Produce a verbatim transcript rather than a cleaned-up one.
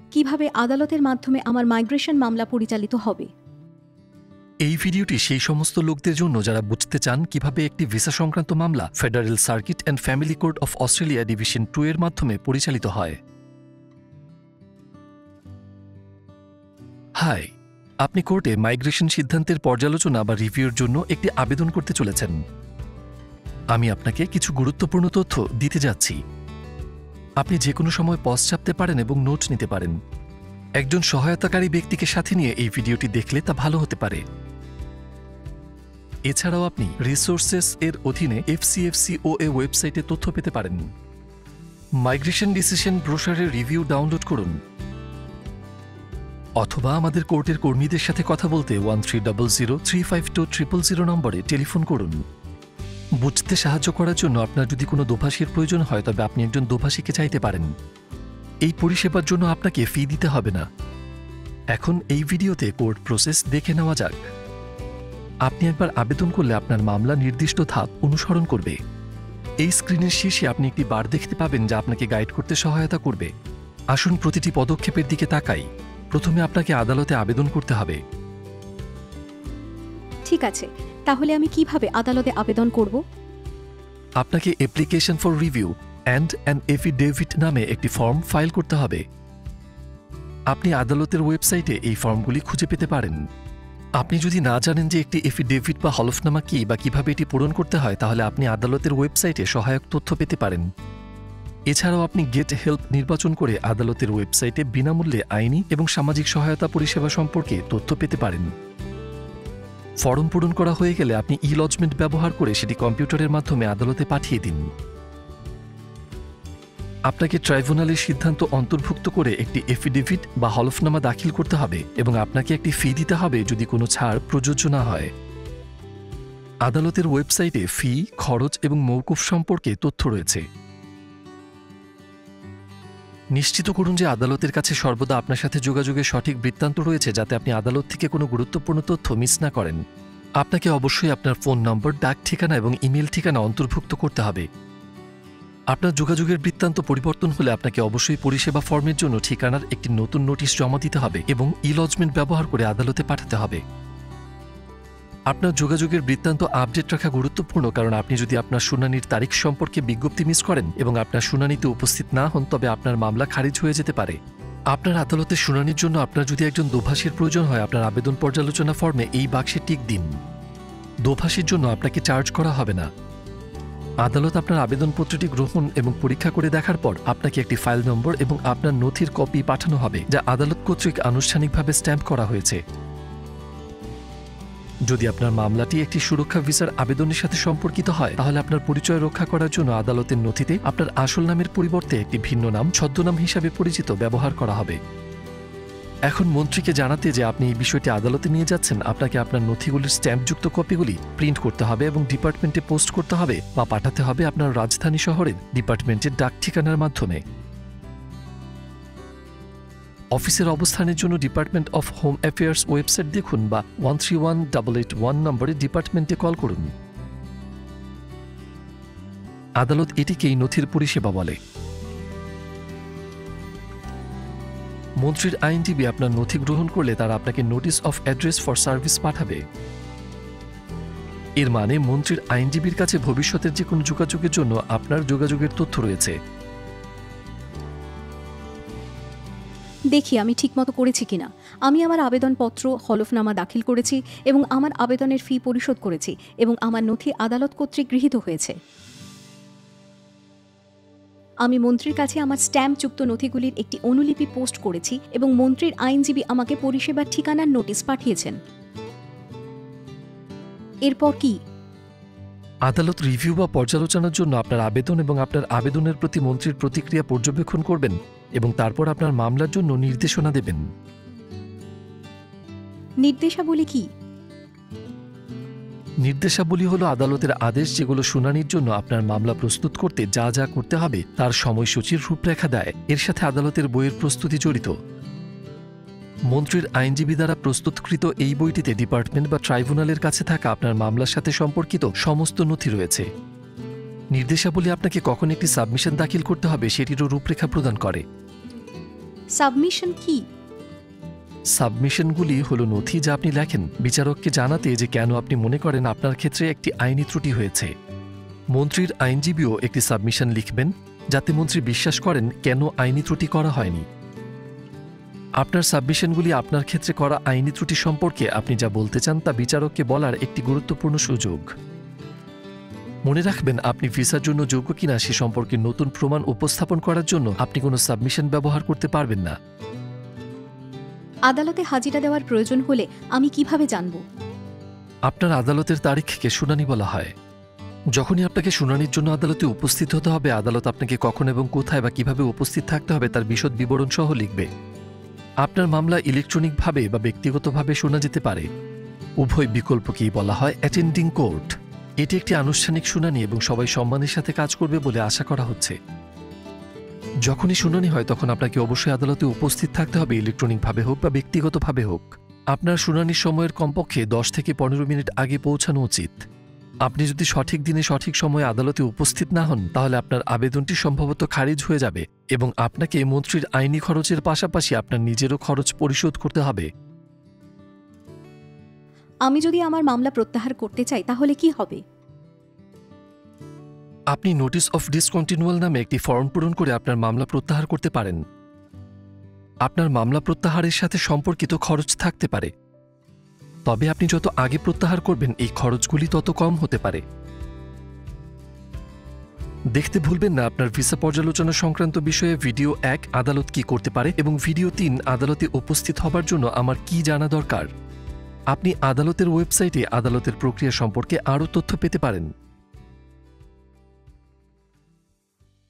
কিভাবে আদালতের মাধ্যমে আমার মাইগ্রেশন মামলা পরিচালিত হবে। এই ভিডিওটি সেই সমস্ত লোকদের জন্য যারা বুঝতে চান কিভাবে একটি ভিসা সংক্রান্ত মামলা federal circuit and family court of Australia division two এর মাধ্যমে পরিচালিত হয়। হাই, আপনি কোর্টে মাইগ্রেশন সিদ্ধান্তের পর্যালোচনা বা রিভিউর জন্য একটি আবেদন করতে চলেছেন। আমি আপনাকে কিছু গুরুত্বপূর্ণ তথ্য দিতে যাচ্ছি। আপনি যে কোনো সময় পজ চাপতে পারেন এবং নোট নিতে পারেন। একজন সহায়তাকারী ব্যক্তিকে সাথে নিয়ে এই ভিডিওটি দেখলে তা ভালো হতে পারে। এছাড়াও আপনি রিসোর্সেস এর অধীনে এফসিএফসিও এ ওয়েবসাইটে তথ্য পেতে পারেন। মাইগ্রেশন ডিসিশন ব্রোশারের রিভিউ ডাউনলোড করুন, অথবা আমাদের কোর্টের কর্মীদের সাথে কথা বলতে one three double zero three five two triple zero নম্বরে টেলিফোন করুন। বুঝতে সাহায্য করার জন্য আপনার যদি কোনো দোভাষীর প্রয়োজন হয় তবে আপনি একজন দোভাষীকে চাইতে পারেন। এই পরিষেবার জন্য আপনাকে ফি দিতে হবে না। এখন এই ভিডিওতে কোর্ট প্রসেস দেখে নেওয়া যাক। আপনি একবার আবেদন করলে আপনার মামলা নির্দিষ্ট ধাপ অনুসরণ করবে। এই স্ক্রিনের শীর্ষে আপনি একটি বার দেখতে পাবেন যা আপনাকে গাইড করতে সহায়তা করবে। আসুন প্রতিটি পদক্ষেপের দিকে তাকাই। প্রথমে আপনাকে আদালতে আবেদন করতে হবে। ঠিক আছে, তাহলে আমি কিভাবে আদালতে আবেদন করব? আপনাকে application for review and an affidavit নামে একটি ফর্ম ফাইল করতে হবে। আপনি আদালতের ওয়েবসাইটে এই ফর্মগুলি খুঁজে পেতে পারেন। আপনি যদি না জানেন যে একটি এফিডেভিট বা হলফনামা কী বা কিভাবে এটি পূরণ করতে হয়, তাহলে আপনি আদালতের ওয়েবসাইটে সহায়ক তথ্য পেতে পারেন। এছাড়াও আপনি গেট হেল্প নির্বাচন করে আদালতের ওয়েবসাইটে বিনামূল্যে আইনি এবং সামাজিক সহায়তা পরিষেবা সম্পর্কে তথ্য পেতে পারেন। ফর্ম পূরণ করা হয়ে গেলে আপনি ই লজমেন্ট ব্যবহার করে সেটি কম্পিউটারের মাধ্যমে আদালতে পাঠিয়ে দিন। আপনাকে ট্রাইব্যুনালের সিদ্ধান্ত অন্তর্ভুক্ত করে একটি এফিডেভিট বা হলফনামা দাখিল করতে হবে এবং আপনাকে একটি ফি দিতে হবে যদি কোনো ছাড় প্রযোজ্য না হয়। আদালতের ওয়েবসাইটে ফি, খরচ এবং মওকুফ সম্পর্কে তথ্য রয়েছে। নিশ্চিত করুন যে আদালতের কাছে সর্বদা আপনার সাথে যোগাযোগের সঠিক বৃত্তান্ত রয়েছে, যাতে আপনি আদালত থেকে কোনো গুরুত্বপূর্ণ তথ্য মিস না করেন। আপনাকে অবশ্যই আপনার ফোন নম্বর, ডাক ঠিকানা এবং ইমেল ঠিকানা অন্তর্ভুক্ত করতে হবে। আপনার যোগাযোগের বৃত্তান্ত পরিবর্তন হলে আপনাকে অবশ্যই পরিষেবা ফর্মের জন্য ঠিকানার একটি নতুন নোটিশ জমা দিতে হবে এবং ই লজমেন্ট ব্যবহার করে আদালতে পাঠাতে হবে। আপনার যোগাযোগের বৃত্তান্ত আপডেট রাখা গুরুত্বপূর্ণ, কারণ আপনি যদি আপনার শুনানির তারিখ সম্পর্কে বিজ্ঞপ্তি মিস করেন এবং আপনার শুনানিতে উপস্থিত না হন তবে আপনার মামলা খারিজ হয়ে যেতে পারে। আপনার আদালতের শুনানির জন্য আপনার যদি একজন দোভাষীর প্রয়োজন হয়, আপনার আবেদন পর্যালোচনা ফর্মে এই বাক্সে টিক দিন। দোভাষীর জন্য আপনাকে চার্জ করা হবে না। আদালত আপনার আবেদনপত্রটি গ্রহণ এবং পরীক্ষা করে দেখার পর আপনাকে একটি ফাইল নম্বর এবং আপনার নথির কপি পাঠানো হবে, যা আদালত কর্তৃক আনুষ্ঠানিকভাবে স্ট্যাম্প করা হয়েছে। যদি আপনার মামলাটি একটি সুরক্ষা ভিসার আবেদনের সাথে সম্পর্কিত হয়, তাহলে আপনার পরিচয় রক্ষা করার জন্য আদালতের নথিতে আপনার আসল নামের পরিবর্তে একটি ভিন্ন নাম, ছদ্মনাম হিসাবে পরিচিত, ব্যবহার করা হবে। এখন মন্ত্রীকে জানাতে যে আপনি এই বিষয়টি আদালতে নিয়ে যাচ্ছেন, আপনাকে আপনার নথিগুলির স্ট্যাম্পযুক্ত কপিগুলি প্রিন্ট করতে হবে এবং ডিপার্টমেন্টে পোস্ট করতে হবে বা পাঠাতে হবে আপনার রাজধানী শহরের ডিপার্টমেন্টের ডাক ঠিকানার মাধ্যমে। অফিসের অবস্থানের জন্য department of home affairs website দেখুন বা one three one double eight one নম্বরে ডিপার্টমেন্টে কল করুন। আদালত এটিকেই নথির পরিষেবা বলে। মন্ত্রীর আইনজীবী আপনার নথি গ্রহণ করলে তারা আপনাকে notice of address for service পাঠাবে। এর মানে মন্ত্রীর আইনজীবীর কাছে ভবিষ্যতের যে কোনো যোগাযোগের জন্য আপনার যোগাযোগের তথ্য রয়েছে। দেখি আমি ঠিকমতো করেছি কিনা। আমি আমার আবেদনপত্র, হলফনামা দাখিল করেছি এবং আমার আবেদনের ফি পরিশোধ করেছি এবং আমার নথি আদালত কর্তৃক গৃহীত হয়েছে। আমি মন্ত্রীর কাছে আমার স্ট্যাম্পযুক্ত নথিগুলির একটি অনুলিপি পোস্ট করেছি এবং মন্ত্রীর আইনজীবী আমাকে পরিষেবার ঠিকানার নোটিশ পাঠিয়েছেন। এরপর কি? আদালত রিভিউ বা পর্যালোচনার জন্য আপনার আবেদন এবং আপনার আবেদনের প্রতি মন্ত্রীর প্রতিক্রিয়া পর্যবেক্ষণ করবেন এবং তারপর আপনার মামলার জন্য নির্দেশনা দেবেন। নির্দেশাবলী কি? নির্দেশাবলী হল আদালতের আদেশ, যেগুলো শুনানির জন্য আপনার মামলা প্রস্তুত করতে যা যা করতে হবে তার সময়সূচির রূপরেখা দেয়। এর সাথে আদালতের বইয়ের প্রস্তুতি জড়িত। মন্ত্রীর আইনজীবী দ্বারা প্রস্তুতকৃত এই বইটিতে ডিপার্টমেন্ট বা ট্রাইব্যুনালের কাছে থাকা আপনার মামলার সাথে সম্পর্কিত সমস্ত নথি রয়েছে। নির্দেশাবলী আপনাকে কখন একটি সাবমিশন দাখিল করতে হবে সেটিরও রূপরেখা প্রদান করে। সাবমিশন কি? সাবমিশনগুলি হলো নথি যা আপনি লেখেন বিচারককে জানাতে যে কেন আপনি মনে করেন আপনার ক্ষেত্রে একটি আইনি ত্রুটি হয়েছে। মন্ত্রীর আইনজীবীও একটি সাবমিশন লিখবেন যাতে মন্ত্রী বিশ্বাস করেন কেন আইনি ত্রুটি করা হয়নি। আপনার সাবমিশনগুলি আপনার ক্ষেত্রে করা আইনি ত্রুটি সম্পর্কে আপনি যা বলতে চান তা বিচারককে বলার একটি গুরুত্বপূর্ণ সুযোগ। মনে রাখবেন, আপনি ভিসার জন্য যোগ্য কিনা সে সম্পর্কে নতুন প্রমাণ উপস্থাপন করার জন্য আপনি কোনো সাবমিশন ব্যবহার করতে পারবেন না। আদালতে হাজিরা দেওয়ার প্রয়োজন হলে আমি কিভাবে জানব? আপনার আদালতের তারিখকে শুনানি বলা হয়। যখনই আপনাকে শুনানির জন্য আদালতে উপস্থিত হতে হবে, আদালত আপনাকে কখন এবং কোথায় বা কিভাবে উপস্থিত থাকতে হবে তার বিশদ বিবরণ সহ লিখবে। আপনার মামলা ইলেকট্রনিকভাবে বা ব্যক্তিগতভাবে শোনা যেতে পারে। উভয় বিকল্পকেই বলা হয় অ্যাটেন্ডিং কোর্ট। এটি একটি আনুষ্ঠানিক শুনানি এবং সবাই সম্মানের সাথে কাজ করবে বলে আশা করা হচ্ছে। যখনই শুনানি হয় তখন আপনাকে অবশ্যই আদালতে উপস্থিত থাকতে হবে, ইলেকট্রনিকভাবে হোক বা ব্যক্তিগতভাবে হোক। আপনার শুনানির সময়ের কমপক্ষে দশ থেকে পনেরো মিনিট আগে পৌঁছানো উচিত। আপনি যদি সঠিক দিনে সঠিক সময়ে আদালতে উপস্থিত না হন তাহলে আপনার আবেদনটি সম্ভবত খারিজ হয়ে যাবে এবং আপনাকে মন্ত্রীর আইনি খরচের পাশাপাশি আপনার নিজেরও খরচ পরিশোধ করতে হবে। আমি যদি আমার মামলা প্রত্যাহার করতে চাই তাহলে কি হবে? আপনি নোটিস অফ ডিসকন্টিনিউয়াল নামে একটি ফর্ম পূরণ করে আপনার মামলা প্রত্যাহার করতে পারেন। আপনার মামলা প্রত্যাহারের সাথে সম্পর্কিত খরচ থাকতে পারে, তবে আপনি যত আগে প্রত্যাহার করবেন এই খরচগুলি তত কম হতে পারে। দেখতে ভুলবেন না আপনার ভিসা পর্যালোচনা সংক্রান্ত বিষয়ে ভিডিও এক আদালত কি করতে পারে এবং ভিডিও তিন আদালতে উপস্থিত হবার জন্য আমার কি জানা দরকার। আপনি আদালতের ওয়েবসাইটে আদালতের প্রক্রিয়া সম্পর্কে আরও তথ্য পেতে পারেন।